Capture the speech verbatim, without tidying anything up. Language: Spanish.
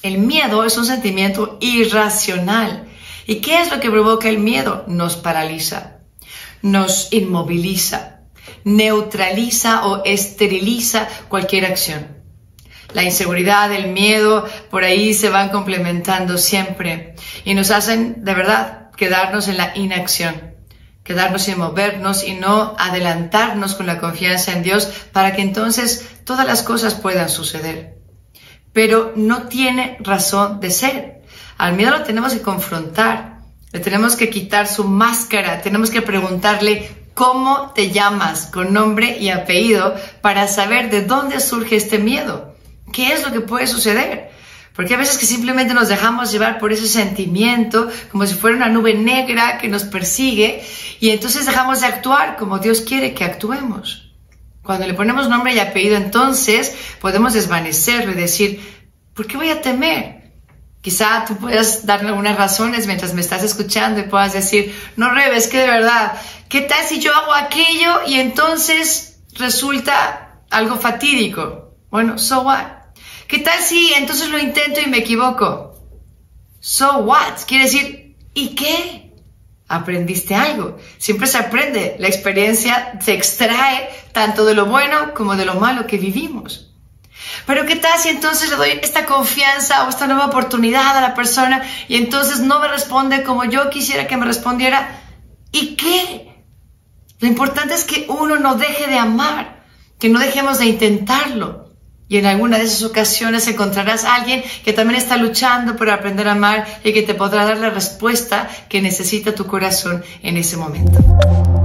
El miedo es un sentimiento irracional. ¿Y qué es lo que provoca el miedo? Nos paraliza, nos inmoviliza, neutraliza o esteriliza cualquier acción. La inseguridad, el miedo, por ahí se van complementando siempre y nos hacen, de verdad, quedarnos en la inacción, quedarnos sin movernos y no adelantarnos con la confianza en Dios para que entonces todas las cosas puedan suceder. Pero no tiene razón de ser. Al miedo lo tenemos que confrontar, le tenemos que quitar su máscara, tenemos que preguntarle cómo te llamas con nombre y apellido para saber de dónde surge este miedo. ¿Qué es lo que puede suceder? Porque a veces que simplemente nos dejamos llevar por ese sentimiento, como si fuera una nube negra que nos persigue, y entonces dejamos de actuar como Dios quiere que actuemos. Cuando le ponemos nombre y apellido, entonces podemos desvanecerlo y decir, ¿por qué voy a temer? Quizá tú puedas darme algunas razones mientras me estás escuchando y puedas decir, no, Rebe, es que de verdad, ¿qué tal si yo hago aquello y entonces resulta algo fatídico? Bueno, so what? ¿Qué tal si entonces lo intento y me equivoco? So what? Quiere decir, ¿y qué? Aprendiste algo. Siempre se aprende. La experiencia se extrae tanto de lo bueno como de lo malo que vivimos. Pero ¿qué tal si entonces le doy esta confianza o esta nueva oportunidad a la persona y entonces no me responde como yo quisiera que me respondiera? ¿Y qué? Lo importante es que uno no deje de amar, que no dejemos de intentarlo. Y en alguna de esas ocasiones encontrarás a alguien que también está luchando por aprender a amar y que te podrá dar la respuesta que necesita tu corazón en ese momento.